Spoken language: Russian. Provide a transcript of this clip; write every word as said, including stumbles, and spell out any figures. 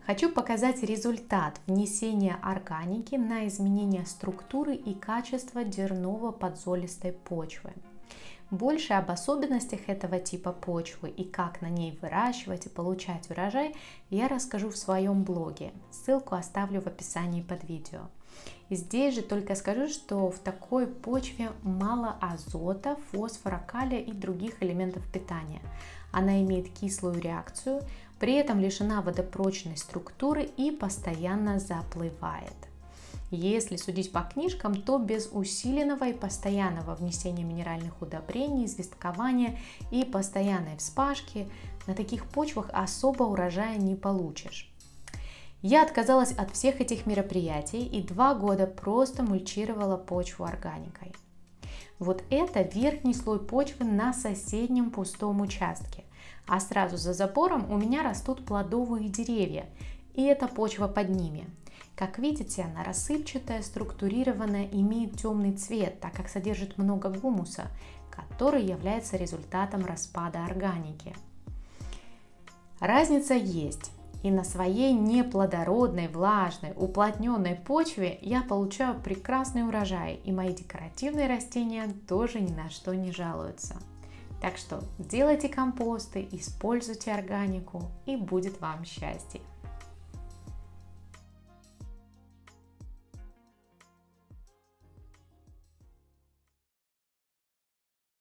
Хочу показать результат внесения органики на изменение структуры и качества дерново-подзолистой почвы. Больше об особенностях этого типа почвы и как на ней выращивать и получать урожай я расскажу в своем блоге. Ссылку оставлю в описании под видео. И здесь же только скажу, что в такой почве мало азота, фосфора, калия и других элементов питания. Она имеет кислую реакцию, при этом лишена водопрочной структуры и постоянно заплывает. Если судить по книжкам, то без усиленного и постоянного внесения минеральных удобрений, известкования и постоянной вспашки на таких почвах особо урожая не получишь. Я отказалась от всех этих мероприятий и два года просто мульчировала почву органикой. Вот это верхний слой почвы на соседнем пустом участке, а сразу за забором у меня растут плодовые деревья, и это почва под ними. Как видите, она рассыпчатая, структурированная, имеет темный цвет, так как содержит много гумуса, который является результатом распада органики. Разница есть. И на своей неплодородной, влажной, уплотненной почве я получаю прекрасный урожай, и мои декоративные растения тоже ни на что не жалуются. Так что делайте компосты, используйте органику, и будет вам счастье!